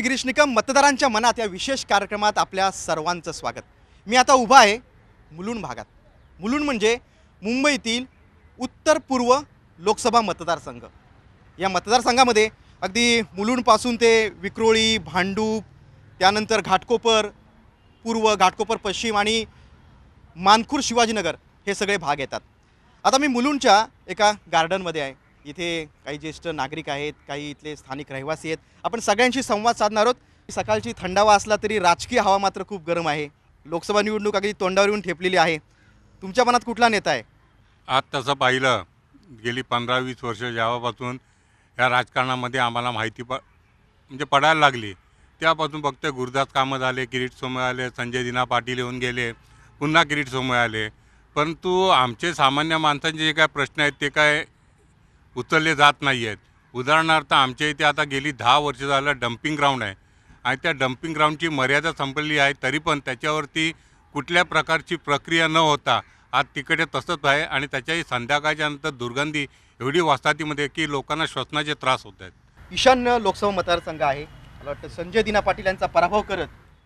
गिरीश निकम मतदारांच्या मनात या विशेष कार्यक्रमात आपल्या सर्वांचं स्वागत। मी आता उभा आहे मुलुंड भागात। मुलुंड म्हणजे मुंबईतील उत्तर पूर्व लोकसभा मतदारसंघ। या मतदारसंघामध्ये अगदी मुलुंडपासून ते विक्रोळी, भांडूप, त्यानंतर घाटकोपर पूर्व, घाटकोपर पश्चिम आणि मानखुर्द, शिवाजीनगर हे सगळे भाग येतात। आता मी मुलुंडच्या एका गार्डनमध्ये आहे। इथे काही ज्येष्ठ नागरिक आहेत, काही इथले स्थानिक रहिवासी आहेत। आपण सगळ्यांशी संवाद साधणार आहोत। सकाळची थंडावा असला तरी राजकीय हवा मात्र खूप गरम आहे। लोकसभा निवडणूक अगदी तोंडावर येऊन ठेपलेली आहे। तुमच्या मनात कुठला नेता आहे? आज तसं पाहिलं गेली 15-20 वर्ष जेव्हापासून या राजकारणामध्ये आम्हाला माहिती म्हणजे पडायला लागली त्यापासून फक्त गुरुदास कामत झाले, किरीट सोमय्या आले, संजय दिना पाटील येऊन गेले, पुन्हा किरीट सोमय्या आले, परंतु आमचे सामान्य माणसांचे जे काय प्रश्न आहेत ते काय उचलले जात नाही आहेत। उदाहरणार्थ आमच्या इथे आता गेली 10 वर्ष झालं डम्पिंग ग्राउंड आहे आणि त्या डम्पिंग ग्राउंडची मर्यादा संपलेली आहे, तरी पण त्याच्यावरती कुठल्या प्रकारची प्रक्रिया न होता आज तिकडे तसंच आहे आणि त्याच्याही संध्याकाळच्या नंतर दुर्गंधी एवढी वसाहतीमध्ये की लोकांना श्वसनाचे त्रास होत आहेत। ईशान्य लोकसभा मतदारसंघ आहे। मला वाटतं संजय दिना पाटील यांचा पराभव करत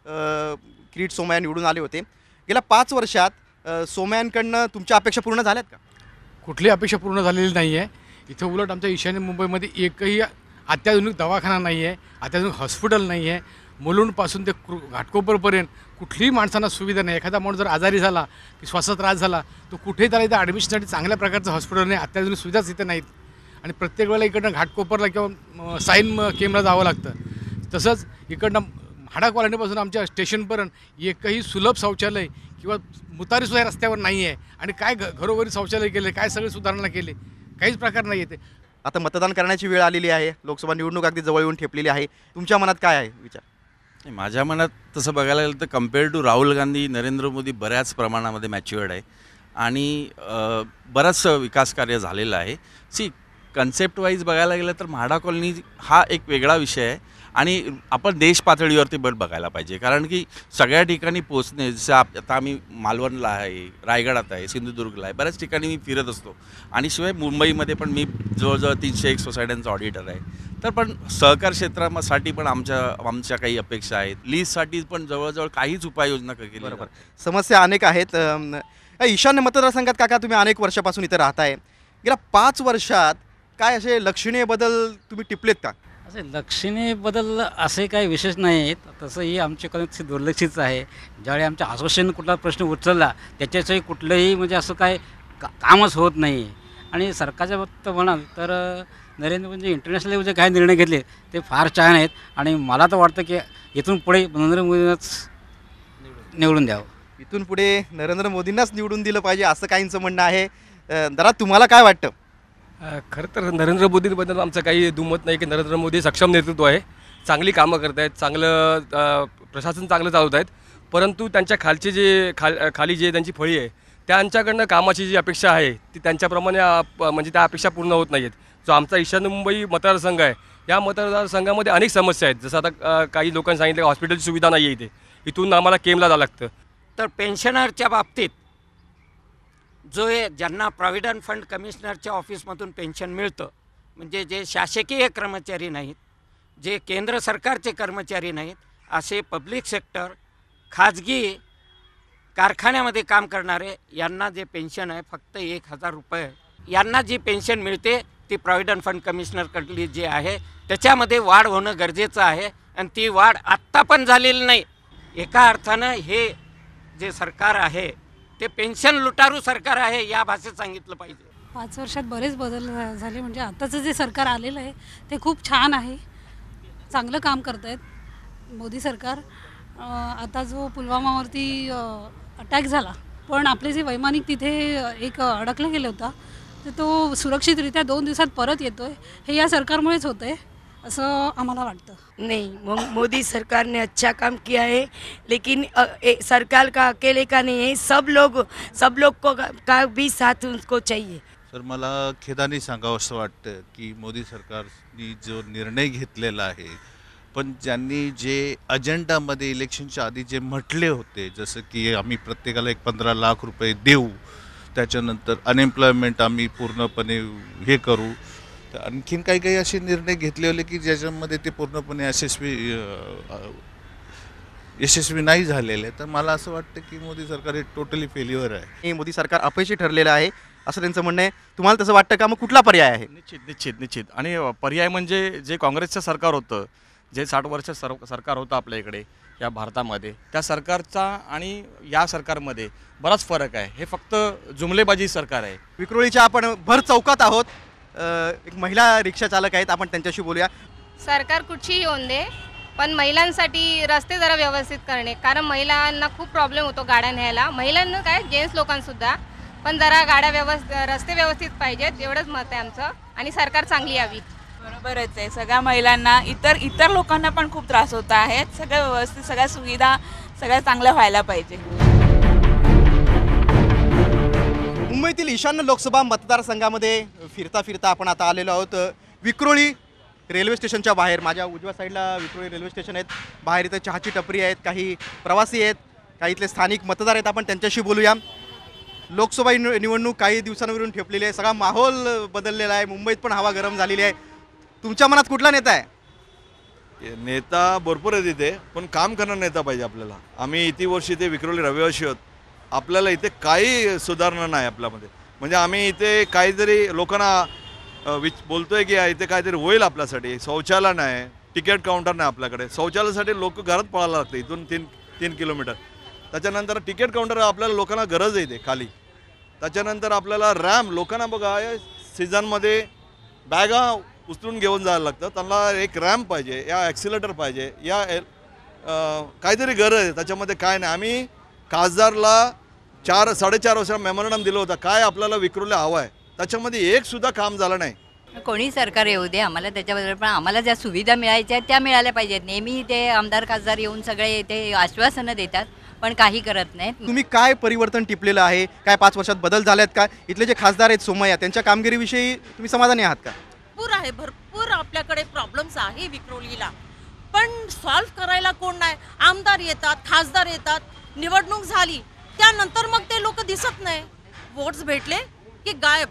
किरीट सोमय्या निवडून आले होते। गेल्या 5 वर्षात सोमय्यांकडनं तुमच्या अपेक्षा पूर्ण झाल्यात का? कुठली अपेक्षा पूर्ण झालेली नाही आहे। इथं उलट आमच्या ईशान्य मुंबईमध्ये एकही अत्याधुनिक दवाखाना नाही आहे, अत्याधुनिक हॉस्पिटल नाही आहे। मुलुंडपासून ते घाटकोपरपर्यंत कुठलीही माणसांना सुविधा नाही। एखादा माणूस जर आजारी झाला की श्वासाचा त्रास झाला तो कुठेही त्याला इथं ॲडमिशनसाठी चांगल्या प्रकारचं हॉस्पिटल नाही, अत्याधुनिक सुविधाच इथं नाहीत आणि प्रत्येक वेळेला इकडनं घाटकोपरला किंवा साईन केमला जावं लागतं। तसंच इकडनं हाडा कॉलनीपासून आमच्या स्टेशनपर्यंत एकही सुलभ शौचालय किंवा मुतारीसुद्धा रस्त्यावर नाही आहे आणि काय घरोघरी शौचालय केले, काय सगळे सुधारणा केले, काहीच प्रकार नाही येते। आता मतदान करण्याची वेळ आलेली आहे। लोकसभा निवडणूक अगदी जवळ येऊन ठेपलेली आहे। तुमच्या मनात काय आहे विचार? माझ्या मनात तसं बघायला गेलं तर कम्पेअर टू राहुल गांधी, नरेंद्र मोदी बऱ्याच प्रमाणामध्ये मॅच्युअर्ड आहे आणि बरंचसं विकास कार्य झालेलं आहे। कन्सेप्ट वाईज बघायला गेलं तर म्हाडा कॉलनी हा एक वेगळा विषय आहे आणि आपण देश पातळीवरती बघायला पाहिजे, कारण की सगळ्या ठिकाणी पोचणे, जसं आता आम्ही मालवणला आहे, रायगडात आहे, सिंधुदुर्गला आहे, बऱ्याच ठिकाणी मी फिरत असतो आणि शिवाय मुंबईमध्ये पण मी जवळजवळ 301 सोसायट्यांचा ऑडिटर आहे। तर पण सहकार क्षेत्रासाठी पण आमच्या काही अपेक्षा आहेत। लीजसाठी पण जवळजवळ काहीच उपाययोजना केली। बरोबर, समस्या अनेक आहेत। ईशान्य मतदारसंघात काका तुम्ही अनेक वर्षापासून इथे राहताय। गेल्या 5 वर्षात काय असे लक्षणीय बदल तुम्ही टिपलेत का? असे लक्षणीय बदल असे काही विशेष नाही आहेत। तसंही आमच्याकडे दुर्लक्षित आहे। ज्यावेळी आमच्या असोसिएशन कुठला प्रश्न उचलला त्याच्याचंही कुठलंही म्हणजे असं काय कामच होत नाही आहे। आणि सरकारच्या बाबतीत म्हणाल तर नरेंद्र मोदी इंटरनॅशनल लेवलचे काही निर्णय घेतले ते फार छान आहेत आणि मला तर वाटतं की इथून पुढे नरेंद्र मोदींनाच निवडून द्यावं। इथून पुढे नरेंद्र मोदींनाच निवडून दिलं पाहिजे असं काहींचं म्हणणं आहे। दादा तुम्हाला काय वाटतं? खरं तर नरेंद्र मोदींबद्दल आमचं काही दुमत नाही की नरेंद्र मोदी सक्षम नेतृत्व आहे, चांगली कामं करत आहेत, चांगलं प्रशासन चांगलं चालवत आहेत, परंतु त्यांच्या खालचे जे खाली जे त्यांची फळी आहे त्यांच्याकडनं कामाची जी अपेक्षा आहे ती त्यांच्याप्रमाणे म्हणजे त्या अपेक्षा पूर्ण होत नाही आहेत। जो आमचा ईशान्य मुंबई मतदारसंघ आहे या मतदारसंघामध्ये अनेक समस्या आहेत। जसं आता काही लोकांनी सांगितलं की हॉस्पिटलची सुविधा नाही आहे इथे, इथून आम्हाला केमला जावं लागतं। तर पेन्शनरच्या बाबतीत जो ज्यांना प्रॉव्हिडंट फंड कमिशनरच्या ऑफिसमधून पेन्शन मिळतं, म्हणजे जे शासकीय कर्मचारी नाहीत, जे केंद्र सरकारचे कर्मचारी नाहीत, असे पब्लिक सेक्टर, खाजगी कारखान्यामध्ये काम करणारे यांना जे पेन्शन आहे फक्त 1000 रुपये। यांना जी पेन्शन मिळते ती प्रॉव्हिडंट फंड कमिशनरकडली जी आहे त्याच्यामध्ये वाढ होणं गरजेचं आहे आणि ती वाढ आत्ता पण झालेली नाही। एका अर्थानं हे जे सरकार आहे ते पेन्शन लुटारू सरकार आहे या भाषेत सांगितलं पाहिजे। 5 वर्षात बरेच बदल झाले, म्हणजे आताचं जे सरकार आलेलं आहे ते खूप छान आहे, चांगलं काम करत आहेत मोदी सरकार। आता जो पुलवामावरती अटॅक झाला पण आपले जे वैमानिक तिथे एक अडकलं गेलं होता तर तो सुरक्षितरित्या 2 दिवसात परत येतोय, हे या सरकारमुळेच होतं आहे असं आम्हाला वाटतं। नहीं, मोदी सरकार ने अच्छा काम किया है, लेकिन सरकार का अकेले का नहीं है, सब लोग को का भी साथ उनको चाहिए। तर मला खेदाने सांगावं असं वाटतं की मोदी सरकारने जो निर्णय घेतलेला आहे, पण ज्यांनी जे अजेंडामध्ये इलेक्शनच्या आधी जे म्हटले होते, जसं की आम्ही प्रत्येकाला 15 लाख रुपये देऊ, त्याच्यानंतर अनएम्प्लॉयमेंट आम्ही पूर्णपणे हे करू, तर आणखीन काही काही असे निर्णय घेतले होते की ज्याच्यामध्ये ते पूर्णपणे यशस्वी नाही झालेले. तर मला असं वाटतं की मोदी सरकार हे टोटली फेल्युअर आहे. हे मोदी सरकार अपयशी ठरलेलं आहे असं त्यांचं म्हणणं आहे. तुम्हाला तसं वाटतं का? मग कुठला पर्याय आहे? निश्चित आणि पर्याय म्हणजे जे काँग्रेसचं सरकार होतं, जे 60 वर्ष सरकार होतं आपल्या इकडे या भारतामध्ये, त्या सरकारचा आणि या सरकारमध्ये बराच फरक आहे. हे फक्त जुमलेबाजी सरकार आहे. विक्रोळीच्या आपण भर चौकात आहोत. एक महिला रिक्षा चालक आहेत, आपण त्यांच्याशी बोलूया. सरकार कुठचीही येऊन दे, पण महिलांसाठी रस्ते जरा व्यवस्थित करणे, कारण महिलांना खूप प्रॉब्लेम होतो गाड्या न्यायला. महिलांना काय, जेंट्स लोकांसुद्धा, पण जरा गाड्या रस्ते व्यवस्थित पाहिजेत, एवढंच मत आहे आमचं. आणि सरकार चांगली यावी. बरोबरच आहे. सगळ्या महिलांना इतर लोकांना पण खूप त्रास होत आहेत. सगळं व्यवस्थित, सगळ्या सुविधा सगळ्या चांगल्या व्हायला पाहिजे. मुंबईतील ईशान्य लोकसभा मतदारसंघामध्ये फिरता फिरता आपण आता आलेलो आहोत विक्रोळी रेल्वे स्टेशनच्या बाहेर. माझ्या उजव्या साईडला विक्रोळी रेल्वे स्टेशन आहेत. बाहेर इथं चहाची टपरी आहेत, काही प्रवासी आहेत, काही इथले स्थानिक मतदार आहेत. आपण त्यांच्याशी बोलूया. लोकसभा निवडणूक काही दिवसांवरून ठेपलेली आहे. सगळा माहोल बदललेला आहे. मुंबईत पण हवा गरम झालेली आहे. तुमच्या मनात कुठला नेता आहे? नेता भरपूर आहे तिथे, पण काम करणारा नेता पाहिजे आपल्याला. आम्ही इथे वर्षी इथे विक्रोळी रहिवासी आहोत. आपल्याला इथे काही सुधारणा नाही आपल्यामध्ये. म्हणजे आम्ही इथे काहीतरी लोकांना बोलतोय की इथे काहीतरी होईल आपल्यासाठी. शौचालय नाही, तिकीट काउंटर नाही आपल्याकडे. शौचालयासाठी लोक घरात पळायला लागते इथून 3 किलोमीटर. त्याच्यानंतर तिकीट काउंटर आपल्याला लोकांना गरज आहे इथे खाली. त्याच्यानंतर आपल्याला रॅम्प लोकांना बघा सीझनमध्ये बॅगा उचलून घेऊन जायला लागतं. त्यांना एक रॅम्प पाहिजे, या ॲक्सिलेटर पाहिजे, या काहीतरी गरज आहे. त्याच्यामध्ये काय नाही. आम्ही खासदारला 4-4.5 वर्षाला मेमोरंडम दिलं होतं काय आपल्याला विक्रोळीला हवं आहे. त्याच्यामध्ये एक सुद्धा काम झालं नाही. कोणी सरकार येऊ दे, आम्हाला त्याच्याबद्दल पण आम्हाला ज्या सुविधा मिळायच्या आहेत त्या मिळाल्या पाहिजेत. नेहमी ते आमदार खासदार येऊन सगळे ते आश्वासनं देतात पण काही करत नाहीत. तुम्ही काय परिवर्तन टिपलेलं आहे? काय 5 वर्षात बदल झालेत का? इथले जे खासदार आहेत सोमय्या, त्यांच्या कामगिरीविषयी तुम्ही समाधानी आहात का? भरपूर आपल्याकडे प्रॉब्लेम्स आहे विक्रोळीला, पण सॉल्व्ह करायला कोण नाही. आमदार येतात, खासदार येतात, निवडणूक झाली त्यानंतर मग ते लोक दिसत नाही. वोट्स भेटले की गायब,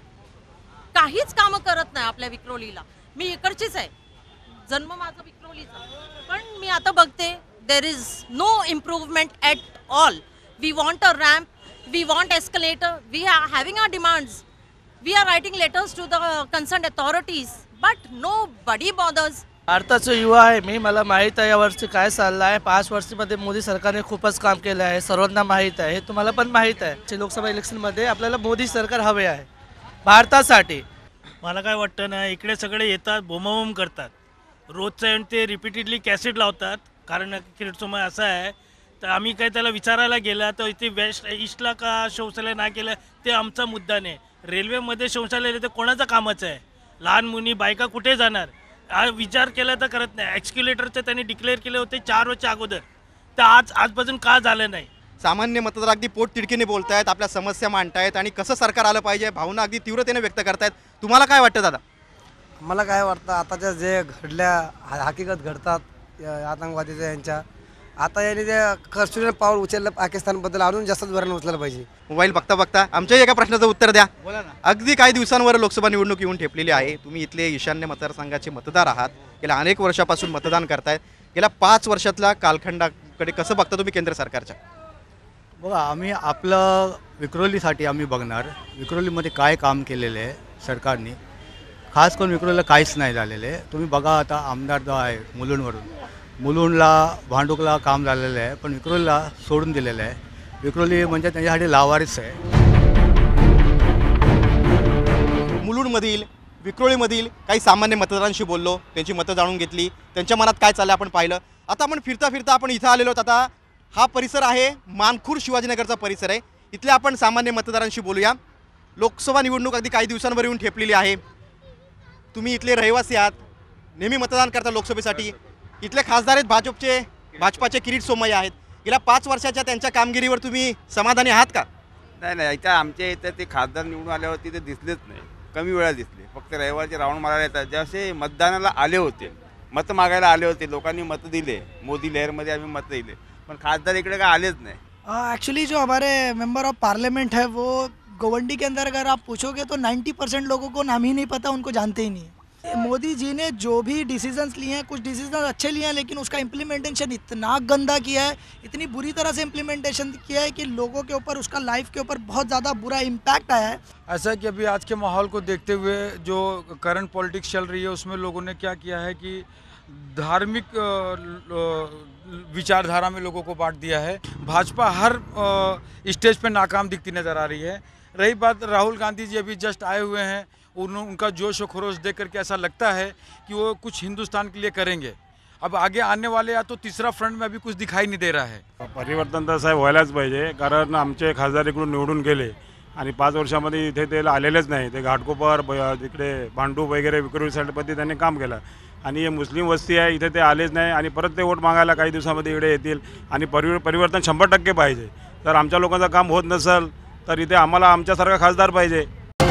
काहीच कामं करत नाही आपल्या विक्रोळीला. मी इकडचीच आहे, जन्म माझा विक्रोळीचा, पण मी आता बघते there is no improvement at all. We want a ramp, we want escalator, we are having our demands, we are writing letters to the concern authorities, but nobody bothers. भारताचा युवा आहे मी, मला माहीत आहे यावर्षी काय चाललं आहे. 5 वर्षामध्ये मोदी सरकारने खूपच काम केलं आहे, सर्वांना माहीत आहे, हे तुम्हाला पण माहीत आहे. लोकसभा इलेक्शनमध्ये आपल्याला मोदी सरकार हवे आहे भारतासाठी. मला काय वाटतं ना, इकडे सगळे येतात, बोंबाबोंब करतात, रोजचं येऊन ते रिपीटेडली कॅसेट लावतात. कारण किरीट सोमय असं आहे, तर आम्ही काय त्याला विचारायला गेला तर इथे वेस्ट ईस्टला का शौचालय नाही केलं ते आमचा मुद्दा नाही. रेल्वेमध्ये शौचालय तर कोणाचं कामच आहे? लहान मुली बायका कुठे जाणार? विचार केला तर करत नाही. एक्स्क्युलेटरचं त्यांनी डिक्लेअर केले होते 4 वर्ष अगोदर, तर आजपासून का झालं नाही? सामान्य मतदार अगदी पोट तिडकीने बोलतायत, आपल्या समस्या मांडतायत आणि कसं सरकार आलं पाहिजे भावना अगदी तीव्रतेने व्यक्त करतायत. तुम्हाला काय वाटतं दादा? मला काय वाटतं, आताच्या जे घडल्या हकीकत घडतात आतंकवादीच्या यांच्या, आता यांनी जे कर्फ्यूने पाऊल उचललं पाकिस्तानबद्दल अजून जास्तच वरण उचललं पाहिजे. मोबाईल बघता बघता आमच्याही एका प्रश्नाचं उत्तर द्या. बोला ना. अगदी काही दिवसांवर लोकसभा निवडणूक येऊन ठेपलेली आहे. तुम्ही इथले ईशान्य मतदारसंघाचे मतदार आहात, गेल्या अनेक वर्षापासून मतदान करतायत. गेल्या 5 वर्षातल्या कालखंडाकडे कसं बघता तुम्ही केंद्र सरकारच्या? बघा, आम्ही आपलं विक्रोळीसाठी आम्ही बघणार, विक्रोळीमध्ये काय काम केलेलं आहे सरकारने. खास करून विक्रोळीला काहीच नाही झालेलं आहे. तुम्ही बघा आता आमदार जो आहे मुलुंडला भांडुकला काम झालेलं आहे, पण विक्रोळीला सोडून दिलेलं आहे. विक्रोळी म्हणजे त्यांच्यासाठी लावारीच आहे. मुलुंडमधील विक्रोळीमधील काही सामान्य मतदारांशी बोललो, त्यांची मतं जाणून घेतली, त्यांच्या मनात काय चाललं आपण पाहिलं. आता आपण फिरता फिरता आपण इथं आलेलो आहोत. आता हा परिसर आहे मानखुर्द शिवाजीनगरचा परिसर आहे. इथले आपण सामान्य मतदारांशी बोलूया. लोकसभा निवडणूक अगदी काही दिवसांवर येऊन ठेपलेली आहे. तुम्ही इथले रहिवासी आहात, नेहमी मतदान करता लोकसभेसाठी. इथले खासदार आहेत भाजपाचे किरीट सोमय्या आहेत. गेल्या 5 वर्षाच्या त्यांच्या कामगिरीवर तुम्ही समाधानी आहात का? नाही, इथं आमच्या इथं ते खासदार निवडून आल्यावरती ते दिसलेच नाही, कमी वेळा दिसले. फक्त रविवारचे राऊंड मारायला येतात. जसे मतदानाला आले होते, मतं मागायला आले होते, लोकांनी मतं दिले, मोदी लहरमध्ये आम्ही मतं दिले, पण खासदार इकडे काय आलेच नाही. एक्चुअली जो हमारे मेंबर ऑफ पार्लियामेंट है वो गवंडी के अंदर अगर आप पूछोगे तो 90% लोगों को नाम ही नहीं पता, उनको जानते ही नहीं. मोदी जी ने जो भी डिसीजंस लिए हैं, कुछ डिसीजन अच्छे लिए हैं, लेकिन उसका इम्प्लीमेंटेशन इतना गंदा किया है, इतनी बुरी तरह से इम्प्लीमेंटेशन किया है कि लोगों के ऊपर, उसका लाइफ के ऊपर बहुत ज़्यादा बुरा इम्पैक्ट आया है। ऐसा कि अभी आज के माहौल को देखते हुए जो करंट पॉलिटिक्स चल रही है उसमें लोगों ने क्या किया है कि धार्मिक विचारधारा में लोगों को बांट दिया है। भाजपा हर स्टेज पे नाकाम दिखती नज़र आ रही है। रही बात राहुल गांधी जी अभी जस्ट आए हुए हैं, उनका जोश और खरोश देख करके ऐसा लगता है कि वो कुछ हिंदुस्तान के लिए करेंगे। अब आगे आने वाले या तो तीसरा फ्रंट में अभी कुछ दिखाई नाही दे रहा है। परिवर्तन तर साहेब व्हायलाच पाहिजे, कारण आमचे खासदार इकडून निवडून गेले आणि 5 वर्षामध्ये इथे ते आलेलेच नाही। ते घाटकोपर तिकडे भांडूप वगैरे विक्रोळीसाठी त्यांनी काम केलं आणि हे मुस्लिम वस्ती आहे, इथे ते आलेच नाही आणि परत ते वोट मागायला काही दिवसामध्ये इकडे येतील आणि परिवर्तन 100% पाहिजे। जर आमच्या लोकांचं काम होत नसेल तर इथे आम्हाला आमच्यासारखा खासदार पाहिजे।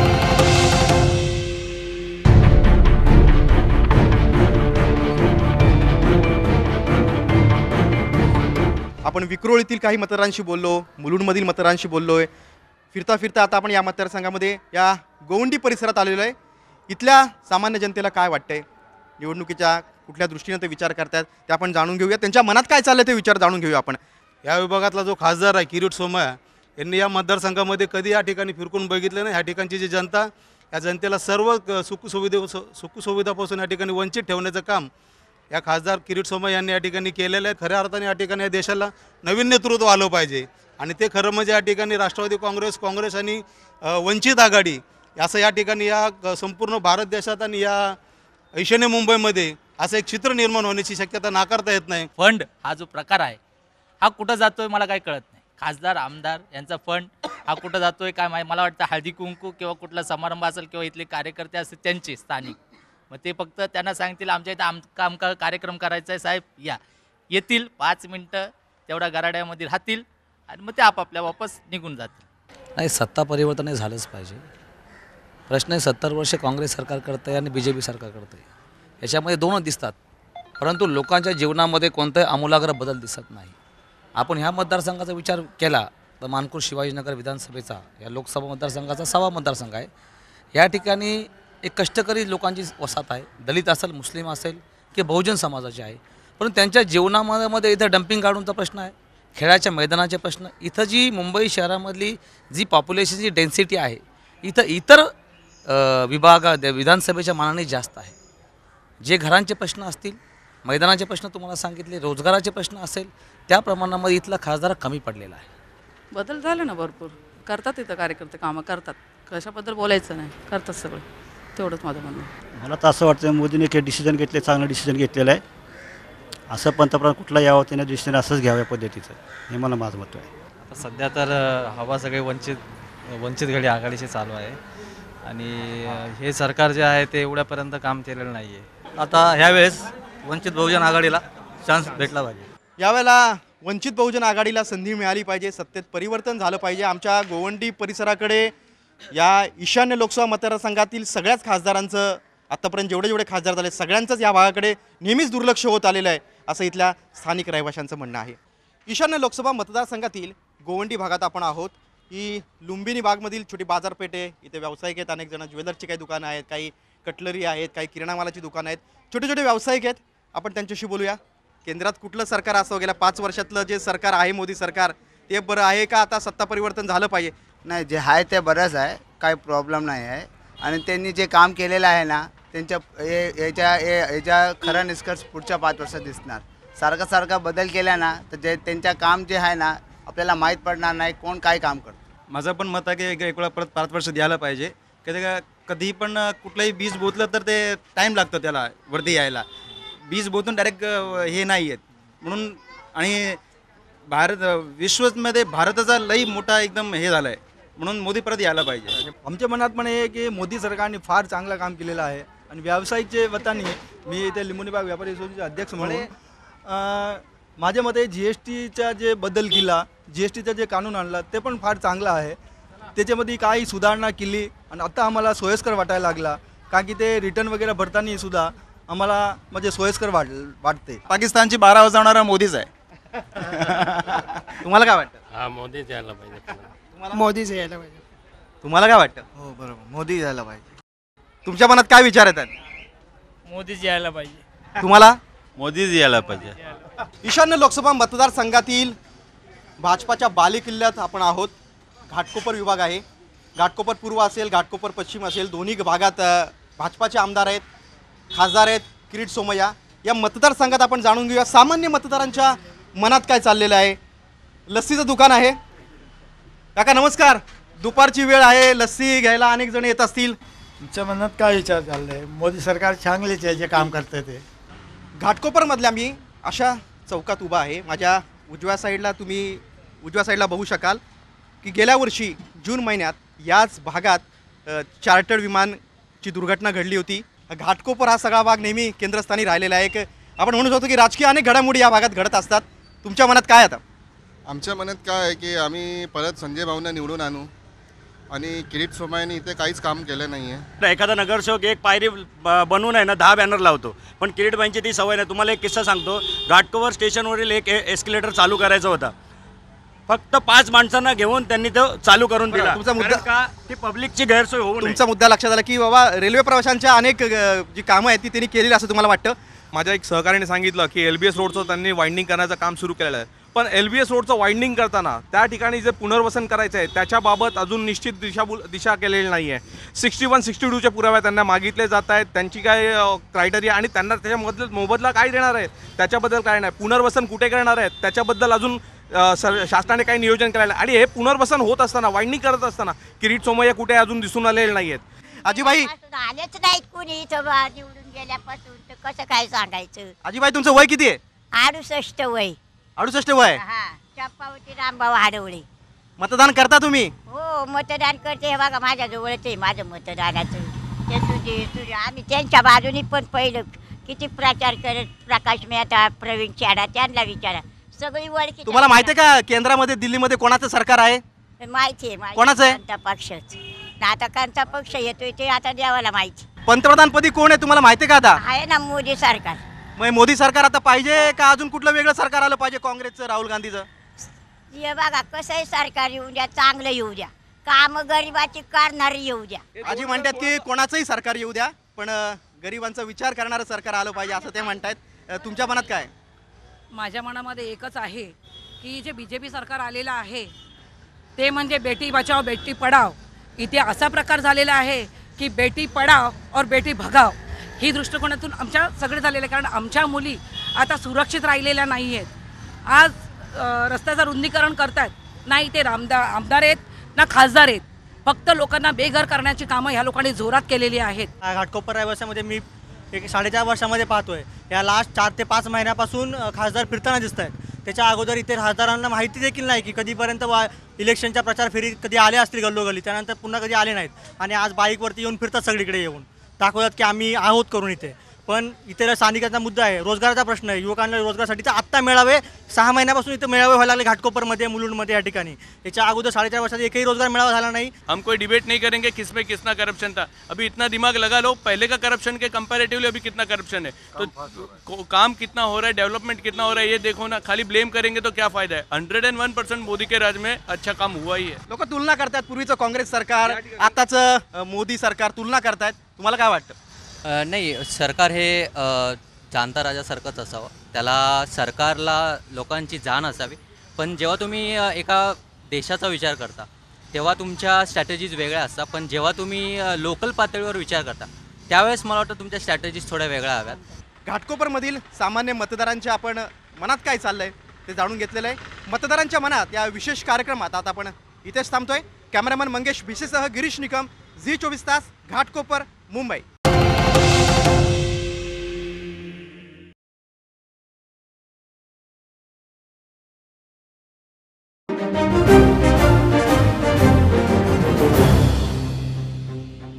आपण विक्रोळीतील काही मतदारांशी बोललो, मुलुंडमधील मतदारांशी बोललोय। फिरता फिरता आता आपण या मतदारसंघामध्ये या गोवंडी परिसरात आलेलो आहे। इथल्या सामान्य जनतेला काय वाटतंय, निवडणुकीच्या कुठल्या दृष्टीने ते विचार करतात ते आपण जाणून घेऊया। त्यांच्या मनात काय चाललंय ते विचार जाणून घेऊया आपण। या विभागातला जो खासदार आहे किरीट सोमय्या यांनी या मतदारसंघामध्ये कधी या ठिकाणी फिरकून बघितलं नाही। ह्या ठिकाणची जी जनता, या जनतेला सर्व सुखसुविधापासून या ठिकाणी वंचित ठेवण्याचं काम या खासदार किरीट सोमय्या यांनी या ठिकाणी केलेलं आहे। खऱ्या अर्थाने या ठिकाणी या देशाला नवीन नेतृत्व आलं पाहिजे आणि ते खरं म्हणजे या ठिकाणी राष्ट्रवादी काँग्रेस आणि वंचित आघाडी असं या ठिकाणी या संपूर्ण भारत देशात आणि या ईशान्य मुंबईमध्ये असं एक चित्र निर्माण होण्याची शक्यता नाकारता येत नाही। फंड हा जो प्रकार आहे हा कुठं जातोय मला काही कळत नाही। खासदार आमदार यांचा फंड हा कुठं जातोय काय मला वाटतं हळदी कुंकू किंवा कुठला समारंभ असेल किंवा इथले कार्यकर्ते असतील त्यांचे स्थानिक, मग ते फक्त त्यांना सांगतील आमच्या इथं कार्यक्रम करायचा आहे साहेब, या येतील 5 मिनटं तेवढ्या गराड्यामध्ये राहतील आणि मग ते आपापल्या वापस निघून जातील। नाही, सत्ता परिवर्तन हे झालंच पाहिजे। प्रश्न 70 वर्ष काँग्रेस सरकार करतं आहे आणि BJP सरकार करतं आहे, याच्यामध्ये दोनच दिसतात, परंतु लोकांच्या जीवनामध्ये कोणताही आमूलाग्र बदल दिसत नाही। आपण ह्या मतदारसंघाचा विचार केला तर मानपूर शिवाजीनगर विधानसभेचा या लोकसभा मतदारसंघाचा 6वा मतदारसंघ आहे। या ठिकाणी एक कष्टकरी लोकांची वसाहत आहे, दलित असेल, मुस्लिम असेल की बहुजन समाजाचे आहे, परंतु त्यांच्या जीवनामध्ये इथं डम्पिंग ग्राउंडचा प्रश्न आहे, खेळाच्या मैदानाचे प्रश्न। इथं जी मुंबई शहरामधली जी पॉप्युलेशनची डेन्सिटी आहे इथं इतर विधानसभेच्या मानाने जास्त आहे। जे घरांचे प्रश्न असतील, मैदानाचे प्रश्न तुम्हाला सांगितले, रोजगाराचे प्रश्न असेल, त्या प्रमाणामध्ये इथला खासदार कमी पडलेला आहे। बदल झाले ना भरपूर, करतात इथं कार्यकर्ते कामं करतात, कशाबद्दल बोलायचं नाही, करतात सगळं, तेवढंच माझं म्हणणं। मला तर असं वाटतं मोदीने डिसिजन घेतले, चांगलं डिसिजन घेतलेलं आहे। असं पंतप्रधान कुठला यावं त्याने डिसिजन असंच घ्यावं या पद्धतीचं, हे मला माझं मत आहे। आता सध्या तर हवा सगळे वंचित घडी आघाडीशी चालू आहे आणि हे सरकार जे आहे ते एवढ्यापर्यंत काम केलेलं नाही आहे। आता ह्यावेळेस वंचित बहुजन आघाडीला चान्स भेटला पाहिजे। यावेळेला वंचित बहुजन आघाडीला संधी मिळाली पाहिजे, सत्तेत परिवर्तन झालं पाहिजे। आमच्या गोवंडी परिसराकडे या ईशान्य लोकसभा मतदारसंघातील सगळ्याच खासदारांचं आत्तापर्यंत जेवढे खासदार झाले सगळ्यांचंच या भागाकडे नेहमीच दुर्लक्ष होत आलेलं आहे, असं इथल्या स्थानिक रहिवाशांचं म्हणणं आहे। ईशान्य लोकसभा मतदारसंघातील गोवंडी भागात आपण आहोत। ही लुंबिनी बागमधील छोटी बाजारपेठ आहे। इथे व्यावसायिक आहेत, अनेक जण ज्वेलर्सची काही दुकानं आहेत, काही कटलरी आहेत, काही किराणा मालाची दुकानं आहेत, छोटे छोटे व्यावसायिक आहेत। आपण त्यांच्याशी बोलूया। केंद्रात कुठलं सरकार असं गेल्या 5 वर्षातलं जे सरकार आहे मोदी सरकार ते बरं आहे का आता सत्ता परिवर्तन झालं पाहिजे? नाही, जे आहे ते बरंच आहे, काही प्रॉब्लेम नाही आहे आणि त्यांनी जे काम केलेलं आहे ना त्यांच्या याच्या खरा निष्कर्ष पुढच्या 5 वर्षात दिसणार। सारखा बदल केला ना तर जे त्यांच्या काम जे आहे ना आपल्याला माहीत पडणार नाही कोण काय काम करतं। माझं पण मत आहे की एक वेळा परत 5 वर्ष द्यायला पाहिजे। कधी पण कुठलंही बीज बोतलं तर ते टाईम लागतं त्याला वरती यायला, बीज बोतून डायरेक्ट हे नाही आहेत म्हणून। आणि विश्वमध्ये भारताचा लई मोठा एकदम हे झाला आहे म्हणून मोदी परत यायला पाहिजे। आमच्या मनात पण हे की मोदी सरकारने फार चांगलं काम केलेलं आहे आणि व्यावसायिकचे वताने मी इथे लिंबोनी बाग व्यापारी असोसिएशनचे अध्यक्ष म्हणून माझ्या मते GSTचा जे बदल केला, GSTचा जे कानून आणला ते पण फार चांगलं आहे। त्याच्यामध्ये काही सुधारणा केली आणि आता आम्हाला सोयीस्कर वाटायला लागला, कारण की ते रिटर्न वगैरे भरताना सुद्धा आम्हाला म्हणजे सोयीस्कर वाटते। पाकिस्तानची 12 वाजवणारा मोदीच आहे। तुम्हाला काय वाटतं? हा, मोदीच यायला पाहिजे। मोदीच यायला पाहिजे। तुम्हाला काय वाटतं? हो बरोबर, मोदी यायला पाहिजे। तुमच्या मनात काय विचार येतात? मोदीच यायला पाहिजे. तुम्हाला मोदीच यायला पाहिजे. ईशान्य लोकसभा मतदारसंघातील भाजपाच्या बालेकिल्ल्यात आपण आहोत. घाटकोपर विभाग आहे. घाटकोपर पूर्व असेल, घाटकोपर पश्चिम असेल, दोन्ही भागात भाजपाचे आमदार आहेत, खासदार आहेत किरीट सोमय्या. या मतदारसंघात आपण जाणून घेऊया सामान्य मतदारांच्या मनात काय चाललेलं आहे. लस्सीचं दुकान आहे. काका नमस्कार. दुपारची वेळ आहे, लस्सी घ्यायला अनेक जण येत असतील. तुमच्या मनात काय विचार चाललाय? मोदी सरकार चांगलेच आहे जे काम करते ते. घाटकोपरमधल्या मी अशा चौकात उभा आहे. माझ्या उजव्या साईडला बघू शकाल की गेल्या वर्षी जून महिन्यात याच भागात चार्टर्ड विमानची दुर्घटना घडली होती. घाटकोपर हा सगळा भाग नेहमी केंद्रस्थानी राहिलेला आहे. एक आपण म्हणू शकतो की राजकीय अनेक घडामोडी या भागात घडत असतात. तुमच्या मनात काय आता? आमच्या मनात काय आहे की आम्ही परत संजय भाऊंना निवडून आणू आणि किरीट सोमय्याने इथे काहीच काम केलं नाही आहे. एखादा नगरसेवक एक पायरी बनवून आहे ना 10 बॅनर लावतो, पण किरीट बाईंची ती सवय नाही. तुम्हाला एक किस्सा सांगतो. घाटकोपर स्टेशनवरील एक एस्केलेटर चालू करायचा होता. फक्त 5 माणसांना घेऊन त्यांनी तो चालू करून दिला. तुमचा मुद्दा का ती पब्लिकची गैरसोय होऊ नये. तुमचा मुद्दा लक्षात आला की बाबा रेल्वे प्रवाशांच्या अनेक जी कामं आहेत ती त्यांनी केलेली असं तुम्हाला वाटतं? माझ्या एक सहकार्याने सांगितलं की LBS रोडचं त्यांनी वाइंडिंग करण्याचं काम सुरू केलेलं आहे. पण LBS रोडचं वाइंडिंग करताना त्या ठिकाणी जे पुनर्वसन करायचं आहे त्याच्याबाबत अजून निश्चित दिशा केलेली नाही आहे. 61-62चे पुरावे त्यांना मागितले जात आहेत. त्यांची काय क्रायटेरिया आणि त्यांना त्याच्यामधलं मोबदला काय देणार आहे त्याच्याबद्दल काय नाही. पुनर्वसन कुठे करणार आहेत त्याच्याबद्दल अजून शासनाने काही नियोजन करायला. आणि हे पुनर्वसन होत असताना, वाइंडिंग करत असताना किरीट सोमय्या कुठे अजून दिसून आलेले नाही आहेत. आजीबाई आलेच नाहीत कोणी इथं निवडून गेल्यापासून, तर कसं काय सांगायचं? आजीबाई तुमचं वय किती आहे? 68 वय. 68 वय. चंपावती रामभाऊ हाडवळे. मतदान करता तुम्ही? हो मतदान करते. हे बघा माझ्या जवळच आहे माझं मतदानाचं. ते तुझे आम्ही त्यांच्या बाजूनी पण पहिलं किती प्रचार करत. प्रकाश मेहता, प्रवीण छाडा, त्यांना विचारा. सगळी वळखी. तुम्हाला माहिती आहे का केंद्रामध्ये दिल्लीमध्ये कोणाचं सरकार आहे? माहिती आहे. कोणाचं आहे? कोणता पक्षच. आता कोणता पक्ष येतोय ते आता देवाला माहिती. पंतप्रधानपदी कोण आहे तुम्हाला माहिती आहे का आता? आहे ना मोदी सरकार. मग मोदी सरकार आता पाहिजे का अजून कुठलं वेगळं सरकार आलं पाहिजे? काँग्रेसचं, राहुल गांधीचं? हे बघा कसंही सरकार येऊ द्या, चांगलं येऊ द्या, काम गरिबाची करणारी येऊ द्या. आजी म्हणतात की कोणाचंही सरकार येऊ द्या पण गरिबांचा विचार करणारं सरकार आलं पाहिजे असं ते म्हणतात. तुमच्या मनात काय? माझ्या मनामध्ये एकच आहे की जे BJP सरकार आलेलं आहे ते म्हणजे बेटी बचाव बेटी पढाव. इथे असा प्रकार झालेला आहे की बेटी पढाव और बेटी भगाव ही दृष्टिकोनातून आमच्या सगळे झालेले. कारण आमच्या मुली आता सुरक्षित राहिलेल्या नाही आहेत. आज रस्त्याचं रुंदीकरण करतात नाही ते आमदार आहेत ना खासदार आहेत. फक्त लोकांना बेघर करण्याची कामं ह्या लोकांनी जोरात केलेली आहेत. घाटकोपर रहिवाशामध्ये मी एक 4.5 वर्षामध्ये पाहतोय. या लास्ट 4 ते 5 महिन्यापासून खासदार फिरताना दिसत आहेत. त्याच्या अगोदर इथे खासदारांना माहिती देखील नाही की कधीपर्यंत इलेक्शनच्या प्रचार फेरीत कधी आले असतील गल्लोगल्ली, त्यानंतर पुन्हा कधी आले नाहीत. आणि आज बाईकवरती येऊन फिरतात, सगळीकडे येऊन दाखवतात की आम्ही आहोत करून इथे. पण इथे स्थानिकाचा मुद्दा आहे, रोजगाराचा प्रश्न आहे. युवकांना रोजगारासाठी तर आत्ता मेळावे 6 महिन्यापासून इथे मेळावे व्हायला लागले घाटकोपरमध्ये, मुलुंडमध्ये, या ठिकाणी. याच्या अगोदर 4.5 वर्षात एकही रोजगार मेळावा झाला नाही. हम कोई डिबेट नहीं करेंगे किसमें कितना करप्शन था. अभी इतना दिमाग लगा लो, पहले का करप्शन के कंपैरेटिवली अभी कितना करप्शन है, तो काम कितना हो रहा है, डेवलपमेंट कितना हो रहा है ये देखो ना. खाली ब्लेम करेंगे तो क्या फायदा है. 101% मोदी के राज में अच्छा काम हुआ ही है. लोक तुलना करतात, पूर्वीचं काँग्रेस सरकार आताचं मोदी सरकार तुलना करतायत. तुम्हाला काय वाटतं? नाही, सरकार हे जाणता राजासारखंच असावं. त्याला सरकारला लोकांची जाण असावी. पण जेव्हा तुम्ही एका देशाचा विचार करता तेव्हा तुमच्या स्ट्रॅटेजीज वेगळ्या असतात. पण जेव्हा तुम्ही लोकल पातळीवर विचार करता त्यावेळेस मला वाटतं तुमच्या स्ट्रॅटेजीज थोड्या वेगळ्या हव्यात. घाटकोपरमधील सामान्य मतदारांच्या आपण मनात काय चाललंय ते जाणून घेतलेलं आहे. मतदारांच्या मनात या विशेष कार्यक्रमात आता आपण इथेच थांबतोय. कॅमेरामन मंगेश भिसेसह गिरीश निकम, झी 24 तास, घाटकोपर, मुंबई.